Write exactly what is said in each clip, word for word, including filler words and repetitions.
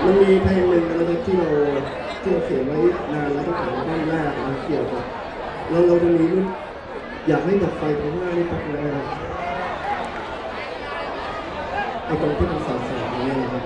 มันมีเพลงหนึ่งนะครับที่เราที่เราเขียนไว้นานแล้วตั้งแต่อัลบั้มแรกนะเกี่ยวกับเราเราจะมีรุ่นอยากให้ดับไฟข้างหน้านี่ปักเลยนะครับไอ้ตรงที่มันสาดๆอย่างนี้นะครับ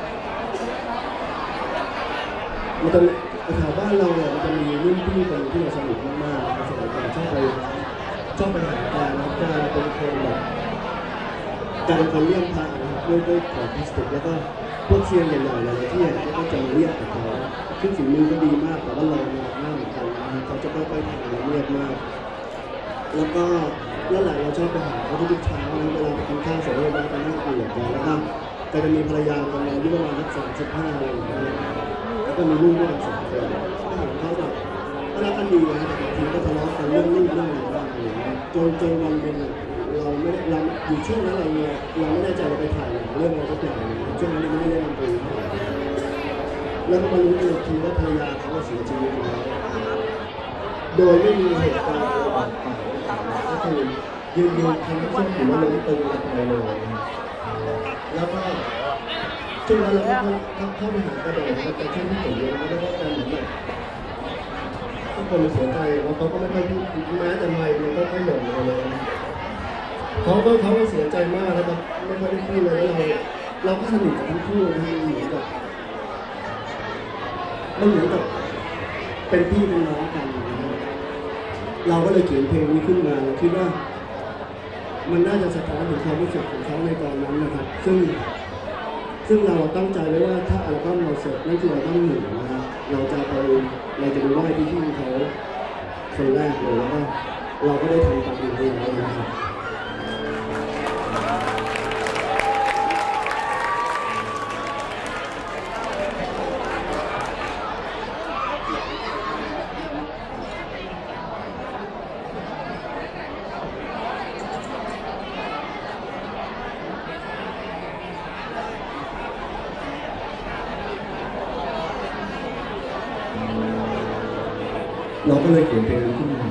มันจะแถวบ้านเราเนี่ยมันจะมีรุ่นพี่คนที่เราสนิทมากๆสมัยก่อนชอบไปชอบไปหาการนะการเป็นคนแบบการเป็นคนเลี้ยงพระนะครับด้วยด้วยของพลาสติกแล้วก็พวกเชียร์ใหญ่ๆหลายๆที่ก็จะมาเรียกกับเขาขึ้นฝีมือก็ดีมากแต่ว่าเราเนี่ยหน้าเหมือนกันนะเขาจะค่อยๆทำละเอียดมากแล้วก็แล้วหลังเราชอบไปหาเขาทุกเช้าเวลาไปกินข้าวเสร็จเราไปนั่งคุยกับแกแล้วก็แกจะมีภรรยาคนนึงอายุประมาณสักสามสิบห้าอะไรอย่างเงี้ยแล้วก็มีลูกด้วยกันสองคนก็เห็นเขาแบบก็รักกันดีนะแต่บางทีก็ทะเลาะกันเรื่องลูกเรื่องอะไรบ้างอะไรอย่างเงี้ยจนจนวันหนึ่งเราไม่เราอยู่ช่วงนั้นเราเนี่ยเราไม่แน่ใจเราไปถ่ายเรื่องอะไรสักอย่างช่วงนั้นไม่ได้เล่นดนตรีแล้วก็มารู้อีกทีว่าภรรยาเขาเสียชีวิตแล้วโดยไม่มีเหตุการณ์อะไรก็คือยืนยืนทำให้ช่วงหัวล้มตึงไปเลยแล้วก็ช่วงนั้นเราก็เข้าไปหากระโดดแล้วก็ช่วยที่ผมเลยแล้วก็การเหมือนแบบทุกคนเสียใจแล้วเขาก็ไม่ค่อยพูดแม้แต่ไม่มันก็ไม่หลงเลยเขาก็เขาก็เสียใจมากแล้วก็ไม่ค่อยได้พูดเลยแล้วเราเราก็สนิทกับทั้งคู่นะเหมือนกับมันเหมือนกับเป็นพี่เป็นน้องกันเราก็เลยเขียนเพลงนี้ขึ้นมาคิดว่ามันน่าจะสะท้อนถึงความรู้สึกของเขาในตอนนั้นนะครับซึ่งซึ่งเราตั้งใจไว้ว่าถ้าอัลบั้มเราเสร็จนั่นคืออัลบั้มหนึ่งนะครับเราจะไปเราจะไปไหว้พี่ที่เขาคนแรกเลยแล้วก็เราก็ได้ทำตามที่เขาอยากนะครับเราก็เลยเขียนเพลงนี้ขึ้นมา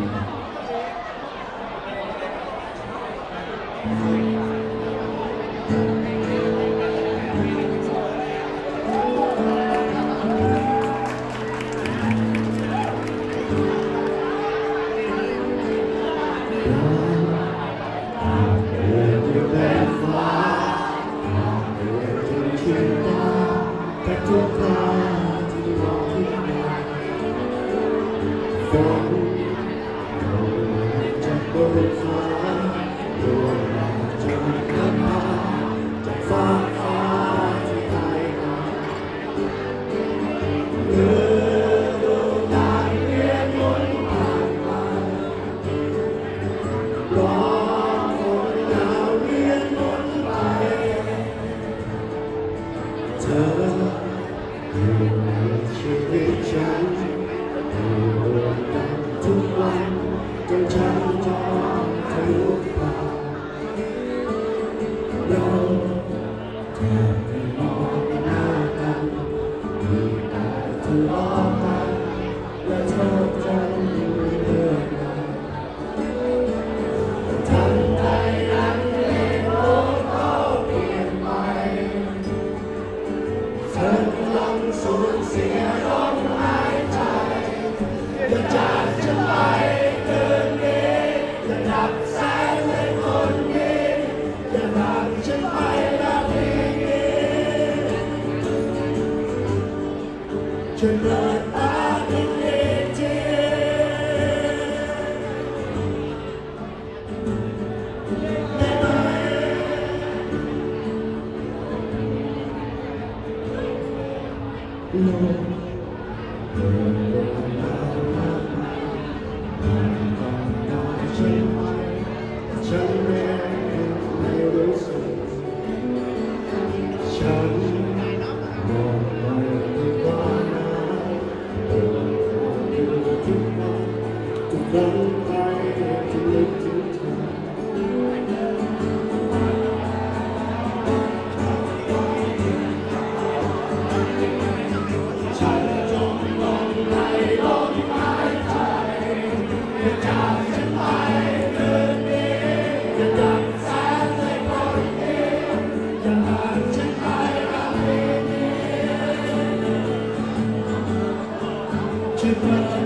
ฉันจมลงในลม birthday